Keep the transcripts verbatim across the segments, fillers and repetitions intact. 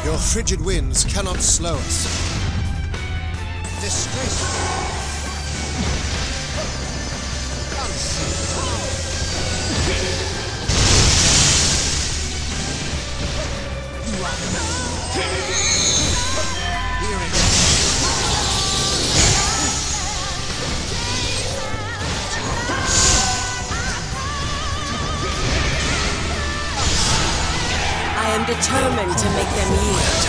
Your frigid winds cannot slow us. Disgraceful. I am determined to make them yield.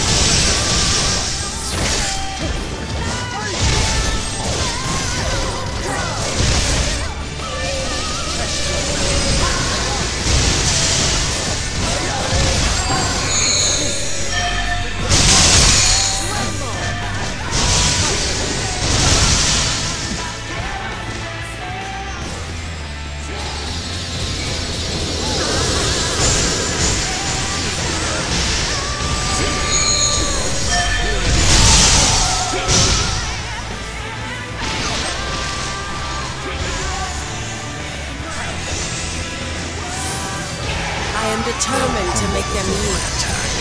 I am determined to make them yield.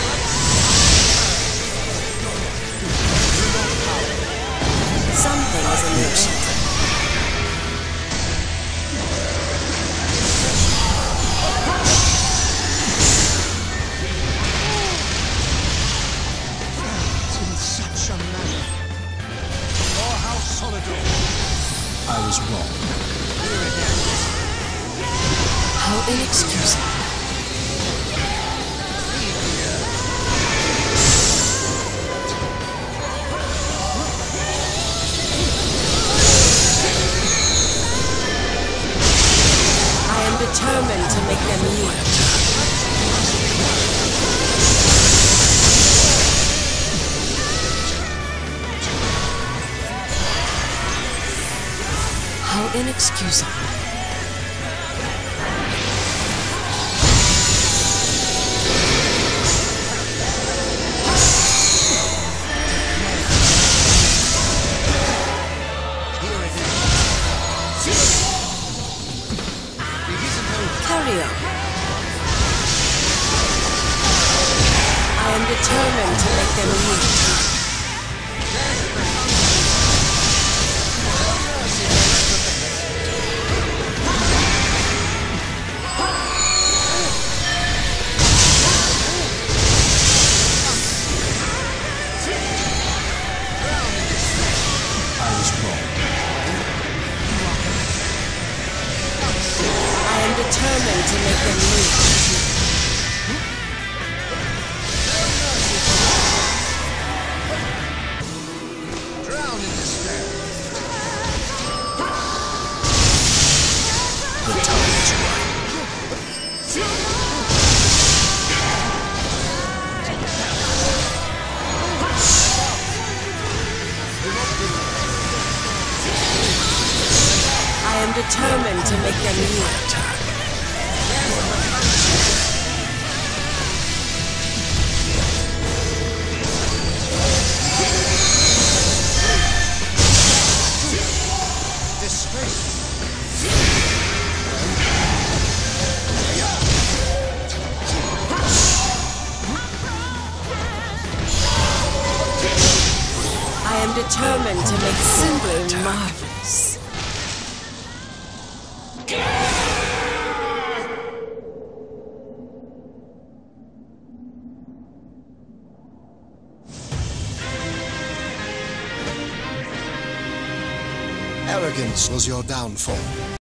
Something is in the air. In such a manner. Oh, how solitary. I was wrong. Here again. How inexcusable. Determined to make them yield. How inexcusable. Carry on. I am determined to make them yield. I was wrong. I am determined to make them yield. Drown in despair. The time is right. I am determined to make them yield. I am determined to make simply marvelous. Arrogance was your downfall.